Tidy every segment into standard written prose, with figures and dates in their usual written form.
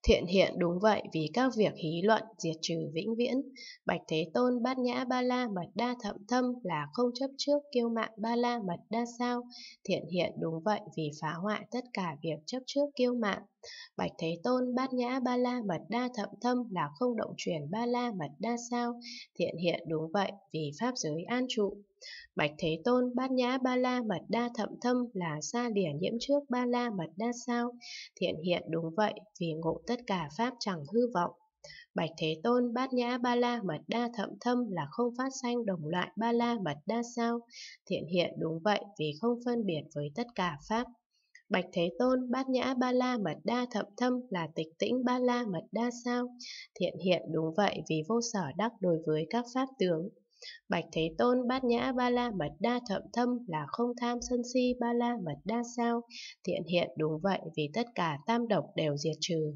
Thiện hiện đúng vậy vì các việc hí luận diệt trừ vĩnh viễn. Bạch Thế Tôn bát nhã ba la mật đa thậm thâm là không chấp trước kiêu mạn ba la mật đa sao. Thiện hiện đúng vậy vì phá hoại tất cả việc chấp trước kiêu mạn. Bạch Thế Tôn bát nhã ba la mật đa thậm thâm là không động chuyển ba la mật đa sao. Thiện hiện đúng vậy vì pháp giới an trụ. Bạch Thế Tôn bát nhã ba la mật đa thậm thâm là xa lìa nhiễm trước ba la mật đa sao. Thiện hiện đúng vậy vì ngộ tất cả pháp chẳng hư vọng. Bạch Thế Tôn bát nhã ba la mật đa thậm thâm là không phát sanh đồng loại ba la mật đa sao. Thiện hiện đúng vậy vì không phân biệt với tất cả pháp. Bạch Thế Tôn bát nhã ba la mật đa thậm thâm là tịch tĩnh ba la mật đa sao. Thiện hiện đúng vậy vì vô sở đắc đối với các pháp tướng. Bạch Thế Tôn bát nhã ba la mật đa thậm thâm là không tham sân si ba la mật đa sao. Thiện hiện đúng vậy vì tất cả tam độc đều diệt trừ.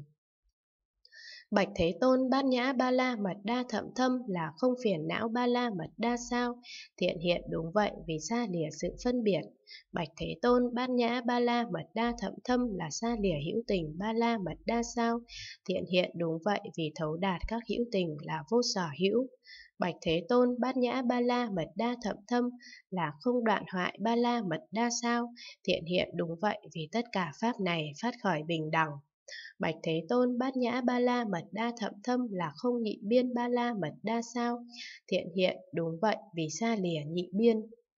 Bạch Thế Tôn bát nhã ba la mật đa thậm thâm là không phiền não ba la mật đa sao. Thiện hiện đúng vậy vì xa lìa sự phân biệt. Bạch Thế Tôn bát nhã ba la mật đa thậm thâm là xa lìa hữu tình ba la mật đa sao. Thiện hiện đúng vậy vì thấu đạt các hữu tình là vô sở hữu. Bạch Thế Tôn bát nhã ba la mật đa thậm thâm là không đoạn hoại ba la mật đa sao. Thiện hiện đúng vậy vì tất cả pháp này phát khởi bình đẳng. Bạch Thế Tôn bát nhã ba la mật đa thậm thâm là không nhị biên ba la mật đa sao. Thiện hiện đúng vậy vì xa lìa nhị biên.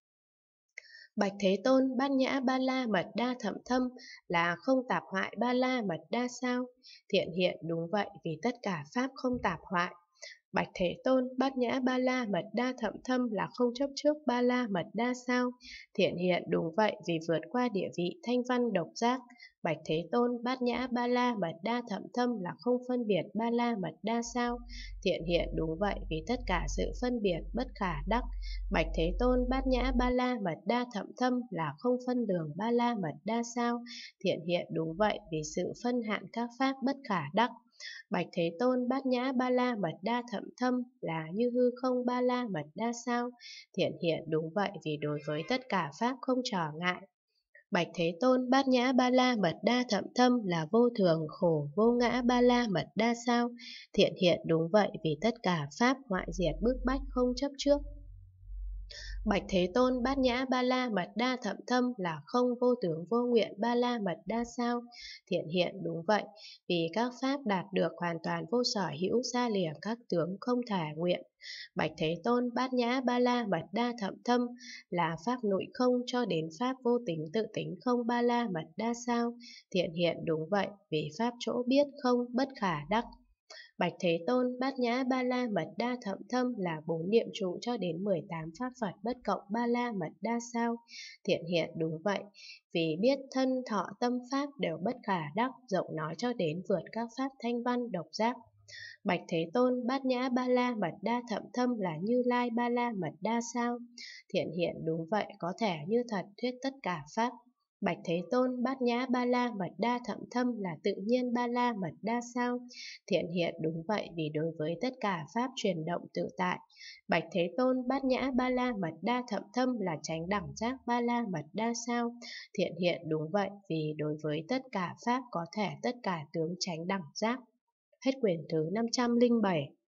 Bạch Thế Tôn bát nhã ba la mật đa thậm thâm là không tạp hoại ba la mật đa sao. Thiện hiện đúng vậy vì tất cả pháp không tạp hoại. Bạch Thế Tôn bát nhã ba la mật đa thậm thâm là không chấp trước ba la mật đa sao. Thiện hiện đúng vậy vì vượt qua địa vị thanh văn độc giác. Bạch Thế Tôn bát nhã ba la mật đa thậm thâm là không phân biệt ba la mật đa sao. Thiện hiện đúng vậy vì tất cả sự phân biệt bất khả đắc. Bạch Thế Tôn bát nhã ba la mật đa thậm thâm là không phân đường ba la mật đa sao. Thiện hiện đúng vậy vì sự phân hạn các pháp bất khả đắc. Bạch Thế Tôn bát nhã ba la mật đa thậm thâm là như hư không ba la mật đa sao. Thiện hiện đúng vậy vì đối với tất cả pháp không trở ngại. Bạch Thế Tôn bát nhã ba la mật đa thậm thâm là vô thường khổ vô ngã ba la mật đa sao. Thiện hiện đúng vậy vì tất cả pháp hoại diệt bức bách không chấp trước. Bạch Thế Tôn bát nhã ba la mật đa thậm thâm là không vô tướng vô nguyện ba la mật đa sao. Thiện hiện đúng vậy vì các pháp đạt được hoàn toàn vô sở hữu xa lìa các tướng không thể nguyện. Bạch Thế Tôn bát nhã ba la mật đa thậm thâm là pháp nội không cho đến pháp vô tính tự tính không ba la mật đa sao. Thiện hiện đúng vậy vì pháp chỗ biết không bất khả đắc. Bạch Thế Tôn bát nhã ba la mật đa thậm thâm là 4 niệm trụ cho đến 18 pháp Phật bất cộng ba la mật đa sao. Thiện hiện đúng vậy vì biết thân thọ tâm pháp đều bất khả đắc, rộng nói cho đến vượt các pháp thanh văn độc giác. Bạch Thế Tôn bát nhã ba la mật đa thậm thâm là Như Lai ba la mật đa sao. Thiện hiện đúng vậy có thể như thật thuyết tất cả pháp. Bạch Thế Tôn bát nhã ba la mật đa thậm thâm là tự nhiên ba la mật đa sao. Thiện hiện đúng vậy vì đối với tất cả pháp chuyển động tự tại. Bạch Thế Tôn bát nhã ba la mật đa thậm thâm là chánh đẳng giác ba la mật đa sao. Thiện hiện đúng vậy vì đối với tất cả pháp có thể tất cả tướng chánh đẳng giác. Hết quyển thứ 507.